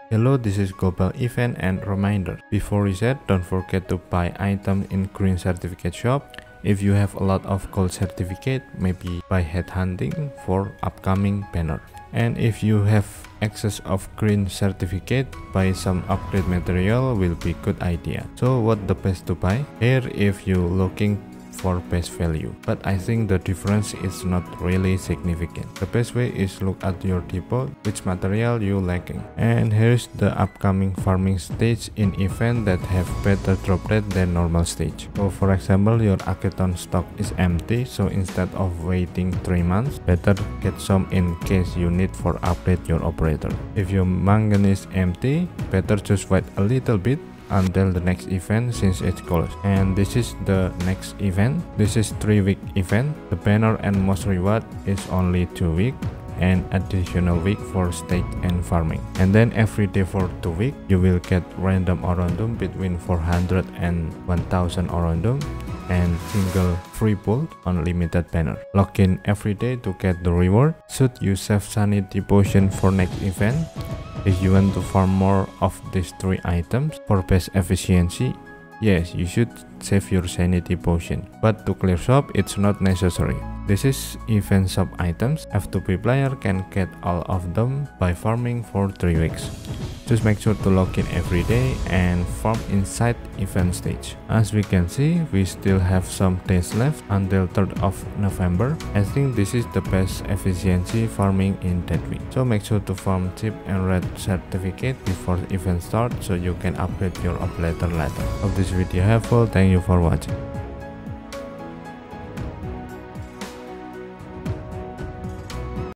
Hello, this is Global Event and reminder. Before reset, don't forget to buy items in green certificate shop. If you have a lot of gold certificate, maybe buy headhunting for upcoming banner. And if you have excess of green certificate, buy some upgrade material will be good idea. So what the best to buy? Here if you looking for best value, but I think the difference is not really significant. The best way is look at your depot, which material you lacking. And here's the upcoming farming stage in event that have better drop rate than normal stage. So for example, your Arknights stock is empty, so instead of waiting 3 months, better get some in case you need for upgrade your operator. If your manganese empty, better just wait a little bit until the next event since it's closed. And this is the next event. This is 3-week event. The banner and most reward is only 2 weeks and additional week for stage and farming. And then every day for 2 weeks you will get random orandum between 400 and 1000 orandum and single free pull on limited banner. Log in every day to get the reward. Should you save sanity potion for next event? If you want to farm more of these 3 items for best efficiency, yes, you should save your sanity potion. But to clear shop, it's not necessary. This is event shop items. F2P player can get all of them by farming for 3 weeks. Just make sure to log in every day and farm inside event stage. As we can see, we still have some days left until 3rd of November. I think this is the best efficiency farming in that week. So make sure to farm cheap and red certificate before event start so you can upgrade your operator later. Hope this video helpful. Thank you for watching.